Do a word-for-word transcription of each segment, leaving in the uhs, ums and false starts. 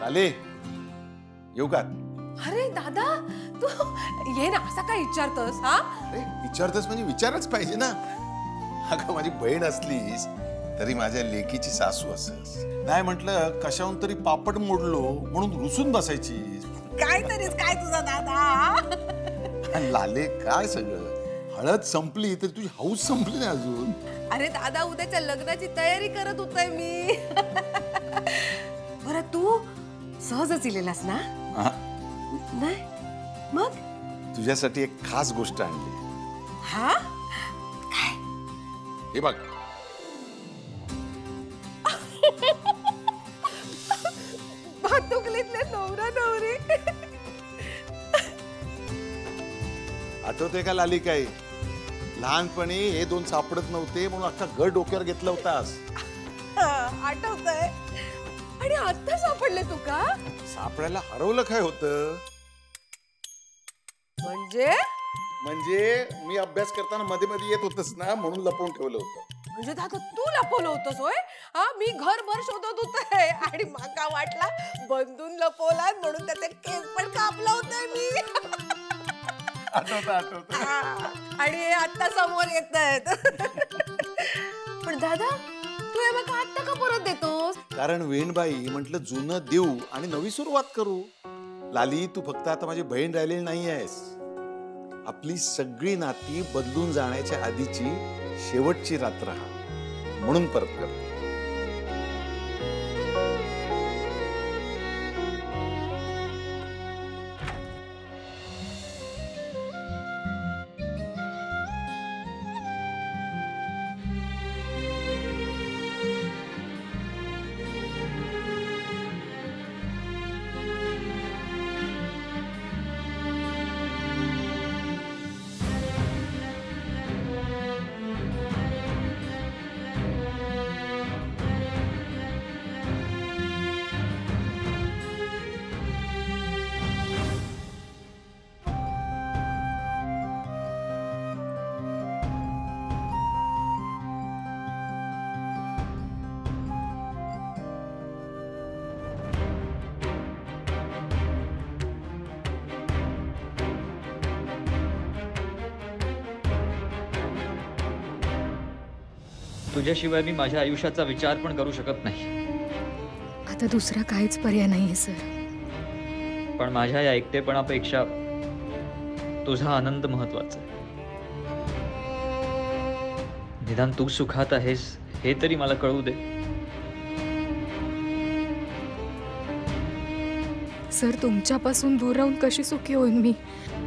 लाले येऊ का? अरे दादा तू ये ना, असा काय विचारतोस? हा अरे विचारतोस म्हणजे विचारच पाहिजे ना. अगं माझी बहीण असलीस तरी माझ्या लेकीची सासू असस. नाही म्हटलं कशाहून तरी पापड मोडलो म्हणून रुसून बसायची. काय तरीच काय तुझा दादा. लाले काय सगळं, हळद संपली तर तुझी हौस संपली नाही अजून. अरे दादा उद्याच्या लग्नाची तयारी करत होते मी. बरं तू सहजच इलेलास ना? नाही मग तुझ्यासाठी एक खास गोष्ट आणली. हा काय? हे बघ. भातुकलीतले नवरा नवरी. आठवते का लाली काय? लहानपणी हे दोन सापडत नव्हते म्हणून अख्खा घर डोक्यावर घेतला होतास. आठवतंय. आणि आता सापडले तू का? सापडायला हरवलं काय होतं? म्हणजे म्हणजे मी अभ्यास करताना मध्ये मध्ये येत होतस ना म्हणून लपवून ठेवलं होतं. म्हणजे दादा तू लपवलं होतंस होय? हा मी घरभर शोधत होते आणि माका वाटला बंधून लपवला म्हणून त्याचे केस पण कापला होता मी. आठवतं आठवतं. आणि आता समोर येत आहेत. पण दादा तू हे बघा आता का परत देतोस? कारण वेणबाई म्हटलं जुनं देऊ आणि नवी सुरुवात करू. लाली तू फक्त आता माझी बहीण राहिलेली नाही आहेस. आपली सगळी नाती बदलून जाण्याच्या आधीची शेवटची रात्र हा, म्हणून परत कर. तुझ्याशिवाय मी माझ्या आयुष्याचा विचार पण करू शकत नाही. आता दुसरा काहीच पर्याय नाहीये सर. पण माझ्या या एकटेपणापेक्षा तुझा आनंद महत्वाचा आहे. निदान तू सुखात आहेस हे तरी मला कळू दे. सर तुमच्यापासून दूर राहून कशी सुखी होईन मी?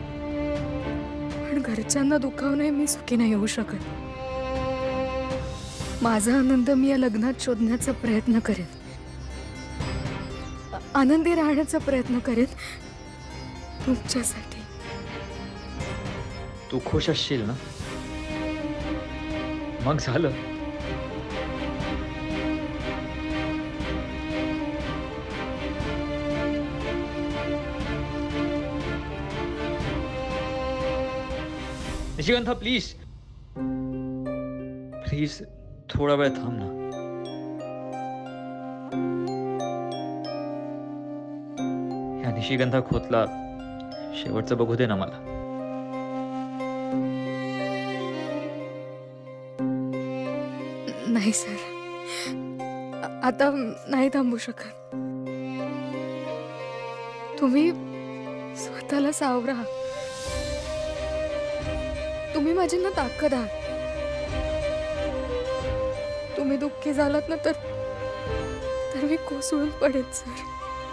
पण घरच्यांना दुखावणे मी सुखी नाही होऊ शकत. माझा आनंद मी या लग्नात शोधण्याचा प्रयत्न करेन. आनंदी राहण्याचा प्रयत्न करेन तुमच्यासाठी. तू खुश असशील ना मग झालं. निशिगंधा प्लीज प्लीज थोडा वेळ थांब ना. या निशिगंधा खोतला शेवटचं बघू दे ना मला. नाही सर, आता नाही थांबू शकत. तुम्ही स्वतःला सावरा. तुम्ही माझी ना ताकद आहात. तुम्ही दुःखी झालात ना तर तर मी कोसळून पडेल सर.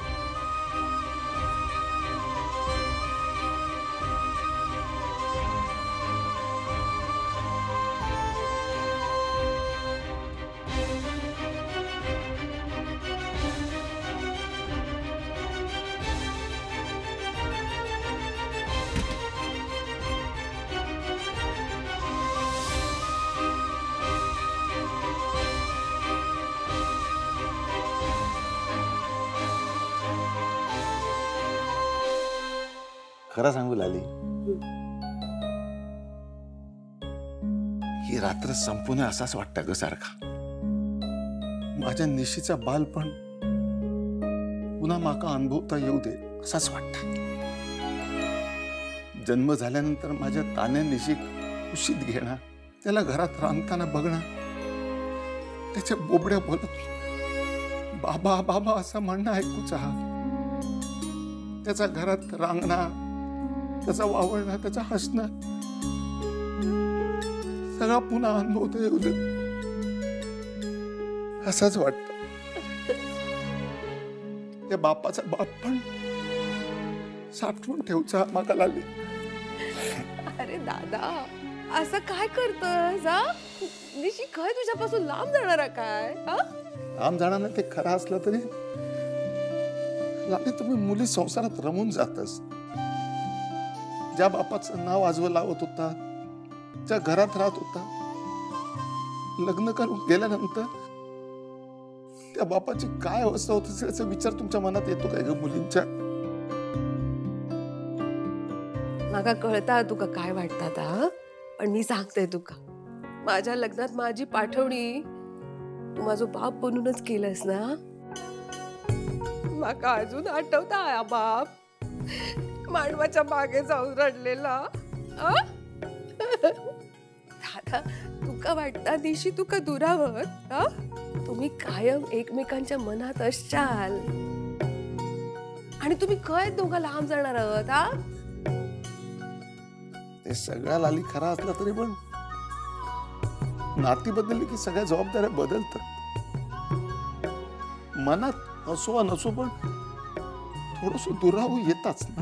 खरं सांगू लाली, ही रात्र संपू नये असाच वाटतं ग सारखा. माझ्या निशीचा बालपण पुन्हा माका अनुभवता येऊ दे असाच वाटतं. जन्म झाल्यानंतर माझ्या तान्या निशी कुशीत घेणार, त्याला घरात रांगताना बघणार, त्याच्या बोबड्या बोलत बाबा बाबा असं म्हणणं ऐकूचा, त्याचा घरात रांगणार, त्याचा वावरणं, त्याचा हसणं सगळा पुन्हा अनुभवता येऊ दे असंच वाटत. त्या बापाचा बाप पण साठवून ठेवचा माका लागली. अरे दादा असं काय करतस? हा निशी काय तुझ्यापासून लांब जाणार आहे काय? हा लांब जाणार नाही ते खरं असलं तरी लागे तुम्ही मुली संसारात रमून जातस. ज्या बापाचं नाव आजवं लावत होता, ज्या घरात राहत होता, लग्न करून गेल्यानंतर त्या बापाची काय अवस्था होत असेल याचा विचार तुमच्या मनात येतो काय ग मुलींच्या? माका कळता तुका काय वाटतात, हा पण मी सांगते तुका, माझ्या लग्नात माझी पाठवणी तू माझा बाप बनूनच केलंस ना. माका अजून आठवता हा बाप मांडवाच्या मागे जाऊन रडलेला. आ? दादा तुका वाटता दिशी तुका दुरावर, हा तुम्ही कायम एकमेकांच्या मनात असशाल आणि तुम्ही काय दोघं लांब जाणार आहात. हा ते सगळ्या लाली खरा असला तरी पण नाती बदलली की सगळ्या जबाबदाऱ्या बदलतात. मनात असो वा नसो पण थोडस दुराव येताच ना.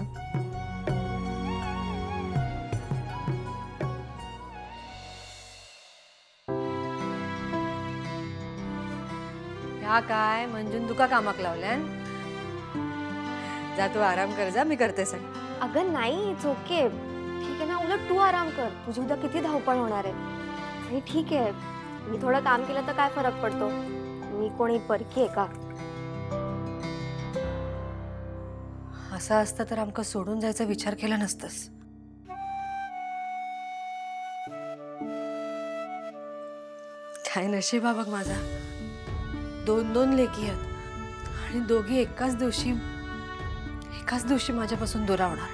ह्या काय मंजून तुका कामाक लावल्यान? जा तू आराम कर, जा मी करते सगळं. अगं नाही, इट्स ओके, ठीक आहे ना. उलट तू आराम कर, तुझी उद्या किती धावपळ होणार आहे. आणि ठीक आहे, मी थोडं काम केलं तर काय फरक पडतो? मी कोणी परकी आहे का? असं असतं तर आमका सोडून जायचा विचार केला नसतस. काय नशीब बघ माझा, दोन दोन लेकी आहेत आणि दोघी एकाच दिवशी एकाच दिवशी माझ्यापासून दुरावणार.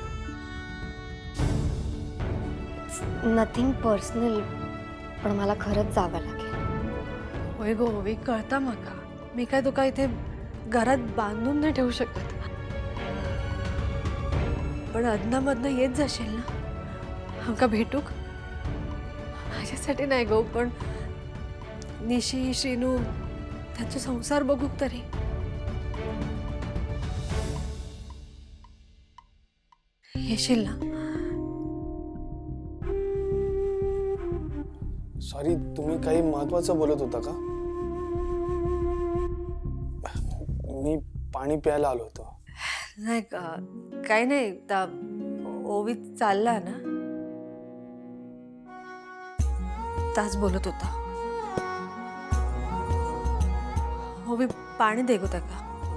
नथिंग पर्सनल, पण मला खरंच जावं लागेल. होय गो ओवी, कळता माका. मी काय तुका इथे घरात बांधून नाही ठेवू शकत, पण अदनामधनं येत जाशील ना आमका भेटूक. माझ्यासाठी नाही गो, पण निशी श्रीनू त्यांचा संसार बघूक तरी. येशील ना? सॉरी, तुम्ही काही महत्वाचं बोलत होता का? मी पाणी प्यायला आलो होतो. नाही का, काही नाही. ता ओवी चालला ना, ताच बोलत होता. ओवी पाणी दे गो त्याका.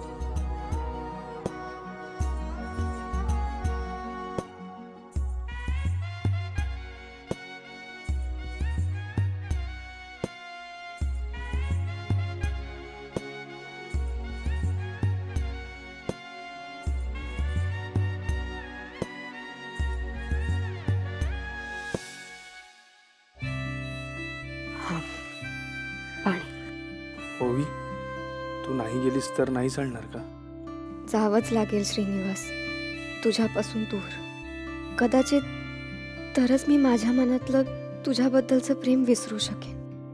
ओवी, तू नाही गेलीस तर नाही चालणार का? जावंच लागेल श्रीनिवास, तुझ्यापासून दूर. कदाचित तरच मी माझ्या मनातलं तुझ्याबद्दलचं प्रेम विसरू शकेन.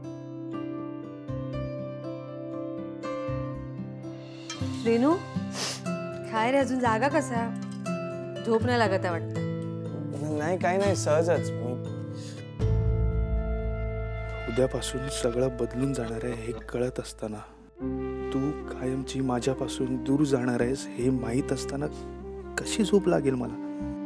रेनू, काय रे, अजून जागा कसा? झोप नाही लागत आहे वाटतं. नाही, काही नाही, सहजच. मी उद्यापासून सगळं बदलून जाणार आहे हे कळत असताना, तू कायमची माझ्यापासून दूर जाणार आहेस हे माहीत असताना कशी झोप लागेल मला?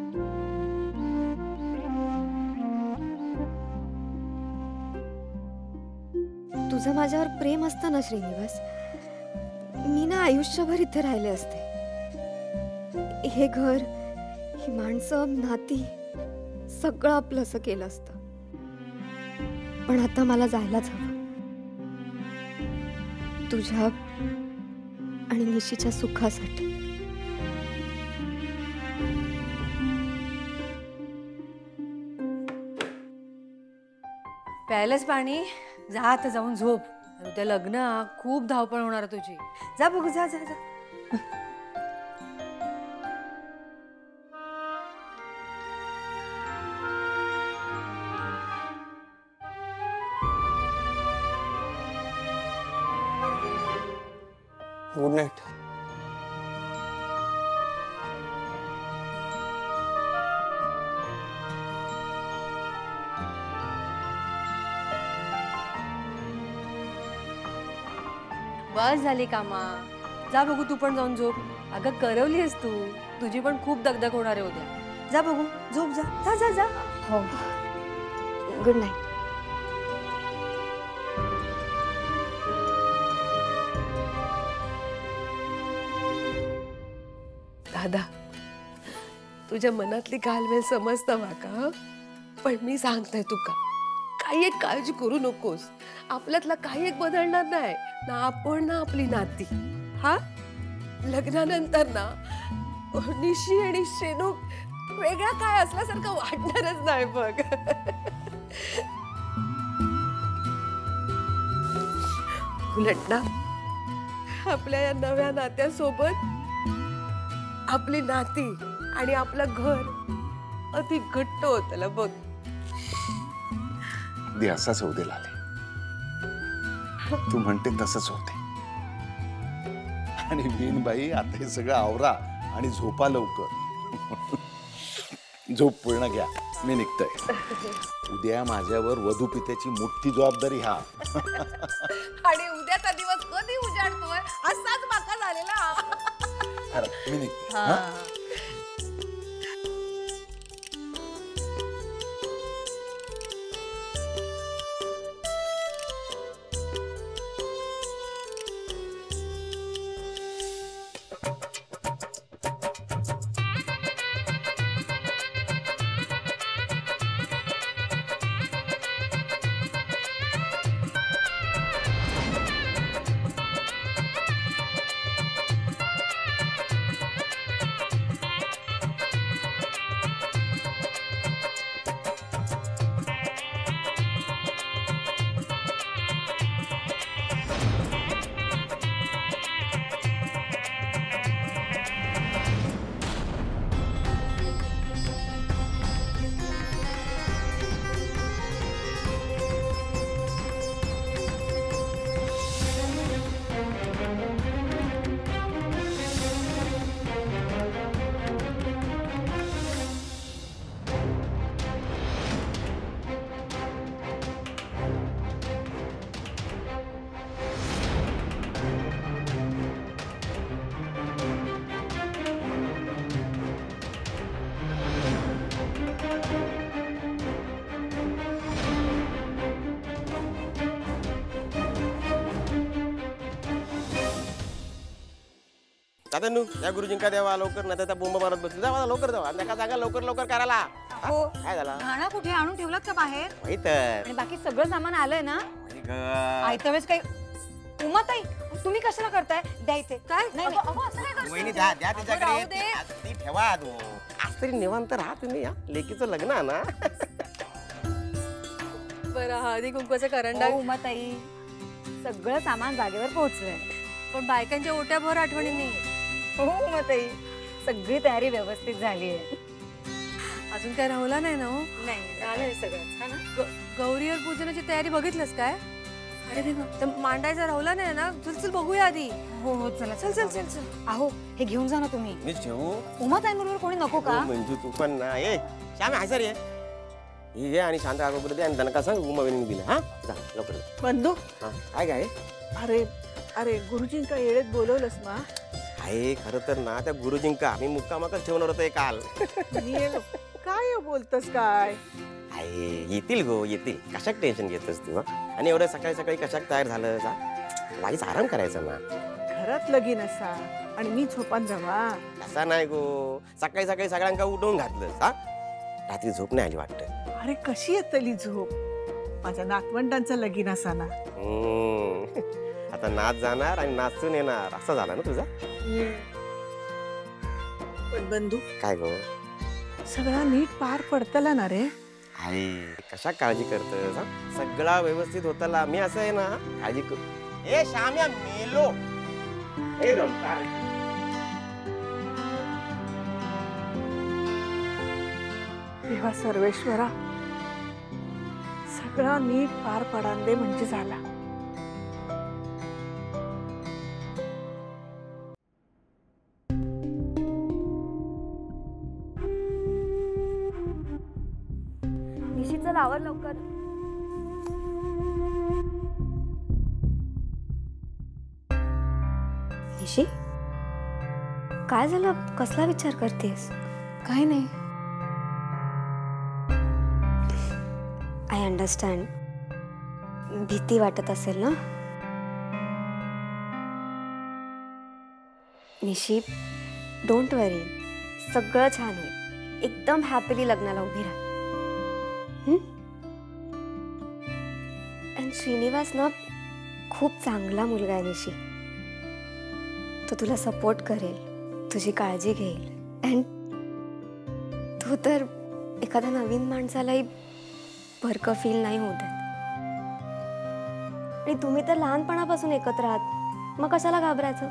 तुझं माझ्यावर प्रेम असतं ना श्रीनिवास, मी ना आयुष्यभर इथे राहिले असते. हे घर, ही माणसं, नाती सगळं आपलंसं केलं असतं. पण आता मला जायलाच हवं, तुझ्या आणि निशीच्या सुखासाठी. प्यायलंच पाणी? जा आता जाऊन झोप. उद्या लग्न हा, खूप धावपळ होणार आहे तुझी. जा बघू, जा जा जा. Good night. बस झाली कामा. जा बघू तू पण जाऊन झोप. अगं करवली आहेस तू. तुझी पण खूप दगदग होणार आहे उद्या. जा बघू, झोप जा. जा जा जा. हो. Good night. दादा, तुझ्या मनातली घालमेल समजतं माका, पण मी सांगते तुका, काही एक काळजी करू नकोस. आपल्यातला काही एक बदलणार नाही ना, आपण ना आपली नाती. हा, लग्नानंतर ना निशी आणि श्रेनू वेगळा काय असल्यासारखं वाटणारच नाही बघ. उलट ना आपल्या या नव्या नात्यासोबत आपली नाती आणि आपलं घर अधिक घट्ट होतलं बघ. दे असाच होऊ दे लाले, तू म्हणते तसंच होते. आणि बीनबाई, आता हे सगळं आवरा आणि झोपा लवकर. झोप पूर्ण घ्या, मी निघतोय. उद्या माझ्यावर वधू पित्याची मोठी जबाबदारी. हा, आणि उद्याचा दिवस कधी उजाडतोय असाच माका झालेला. खरं, मी निघते. हा? आता नू या गुरुजींका द्यावा लवकर, नाही त्या बोंब मारत बसली. जावा लवकर जावा, नका सांगा लवकर लवकर करायला. हो, काय झाला? घाणा कुठे आणून ठेवलात का बाहेर? माहित तर. आणि बाकी सगळं सामान आलंय ना? आयत्या वेळेस काही उमाताई तुम्ही कशाला करताय? द्यायचे काय? नाही नाही. अगं, असं काय करताय? वहिनी द्या द्या अगं, तिच्याकडे. राहू दे. आज ती ठेवा तू. आज तरी निवांत राहा तुम्ही. या लेकीचं लग्न आहे ना. बरं, हळदी कुंकवाचं करंडा. हो, उमाताई सगळं सामान जागेवर पोहोचलंय. पण बायकांच्या ओट्या भर आठवणी नाही. हो उमाताई, सगळी तयारी व्यवस्थित झाली आहे. अजून काय राहुला नाही ना? हो, नाही झालंय सगळं. हा ना? ग- गौरीवर पूजनाची तयारी बघितलंस काय? अरे देवा, तर मांडायचा राहुला नाही ना? चल चल बघूया आधी. हो हो, चला चल चल चल चल. अहो, हे घेऊन जा ना तुम्ही. मीच ठेवू. उमाताईंबरोबर कोणी नको का? म्हणजे तू पण ना. ए श्याम आहे सर, ये ही घे आणि शांत काका दे आणि त्यांना सांग उमा वहिनी दिलं. हा, जा लवकर. बंधू, हा, काय काय अरे अरे गुरुजींका येळेत बोलवलंस ना? आहे खरं तर ना, त्या गुरुजींका आम्ही मुक्कामाकच ठेवणार होतो काल. ये काय बोलतस काय? आहे येतील गो येतील. कशाक टेन्शन घेतोस तू? हं? आणि एवढं सकाळी सकाळी कशाक तयार झालं? जा वाईच आराम करायचा ना. घरात लगीन असा आणि मी झोपान जावा. कसा नाही गो, सकाळी सकाळी सगळ्यांका उठवून घातलं. हा, रात्री झोप नाही आली वाटतं. अरे कशी येतली झोप? माझ्या नातवंडांचं लगीन असा ना. हम्म. आता नाच जाणार आणि नाचून येणार असा झाला ना तुझा? पण बंधू, काय गो? सगळा नीट पार पडतला ना रे? अरे कशा काळजी करतस हा? सगळा व्यवस्थित होताला मी असं आहे ना काळजी कर. ए श्याम्या मेलो. ए रमता रे. देवा सर्वेश्वरा, सगळा नीट पार पडान दे म्हणजे झाला. निशी चल आवर लवकर. निशी काय झालं? कसला विचार करतेस? काय नाही. I understand. भीती वाटत असेल ना? निशी डोंट वरी, सगळं छान होईल. एकदम हॅपीली लग्नाला उभी राहा. आणि श्रीनिवास ना खूप चांगला मुलगा आहे निशी. तो तुला सपोर्ट करेल, तुझी काळजी घेईल. अँड तू तर एखाद्या नवीन माणसालाही भरकं फील नाही होत आहे. आणि तुम्ही तर लहानपणापासून एकत्र आहात, मग कशाला घाबरायचं?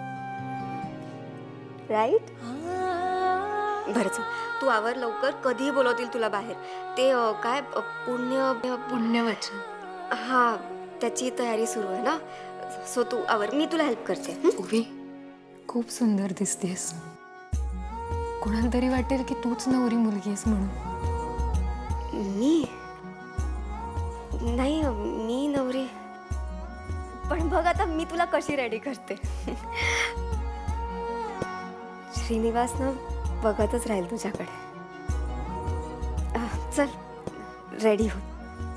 राईट? बरं चल, तू आवर लवकर. कधीही बोलवतील तुला बाहेर. ते अ, काय अ, पुण्य पुण्यवचन. हा, त्याची तयारी सुरू आहे ना. सो तू आवर, मी तुला हेल्प करते. हं? उभी खूप सुंदर दिसतेस. कोणाला तरी वाटेल की तूच नवरी मुलगी आहेस म्हणून. मी नाही, मी नवरी. पण बघ आता मी तुला कशी रेडी करते. श्रीनिवास ना बघतच राहील तुझ्याकडे. अ, चल रेडी हो.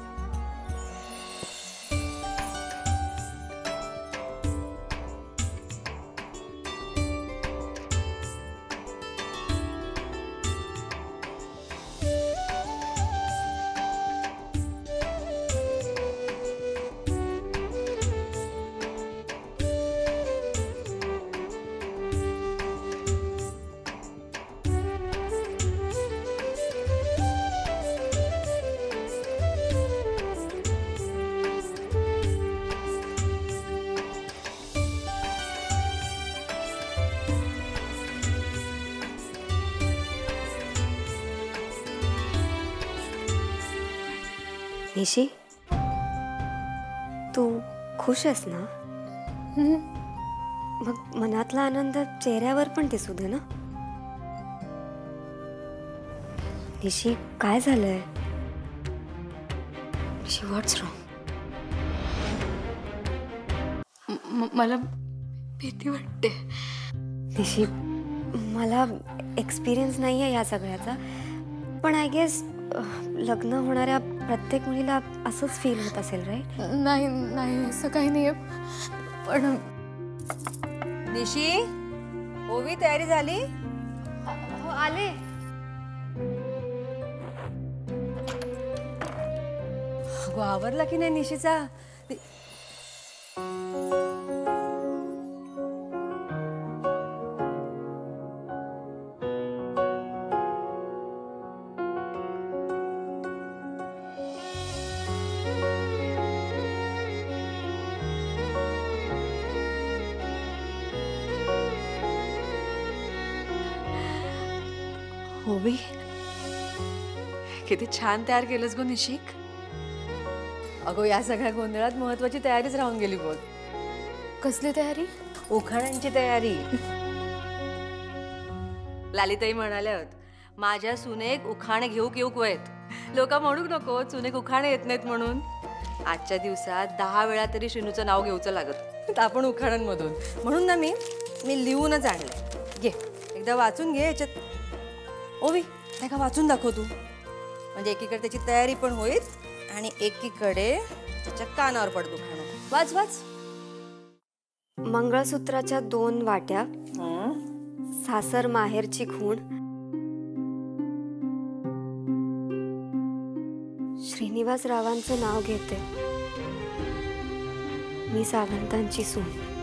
निशी, तू खुश आहेस ना? मग मनातला आनंद चेहऱ्यावर पण दिसू दे ना. निशी, काय झालंय? निशी, व्हॉट्स रॉंग? मला भीती वाटते. निशी, मला एक्सपिरियन्स नाही आहे या सगळ्याचा, पण आय गेस लग्न होणाऱ्या प्रत्येक मुलीला असंच फील होत असेल, राईट? नाही नाही, असं काही नाही. पण निशी, ओवी तयारी झाली? हो, आले. अगो, आवरला की नाही निशीचा? ओवी, किती छान तयार केलंस गो निशिक. अगो, या सगळ्या गोंधळात महत्वाची तयारीच राहून गेली बोल. कसली तयारी? उखाण्यांची तयारी. लालिताई म्हणाल्या होत, माझ्या सुनेक उखाणे घेऊ घेऊ वयत. लोक म्हणूक नको सुनेक उखाणे येत नाहीत म्हणून. आजच्या दिवसात दहा वेळा तरी श्रीनूचं नाव घेऊचं लागत, आपण उखाण्यांमधून. म्हणून ना मी मी लिहूनच आणलंय. घे, एकदा वाचून घे. याच्यात ओवी नाही का वाचून दाखव तू, म्हणजे एकीकडे त्याची तयारी पण होईल आणि एकीकडे त्याच्या कानावर पडतो खाणं. वाच वाच. मंगळसूत्राच्या दोन वाट्या, सासर माहेरची खूण, श्रीनिवास रावांचं नाव घेते, मी सावंतांची सून.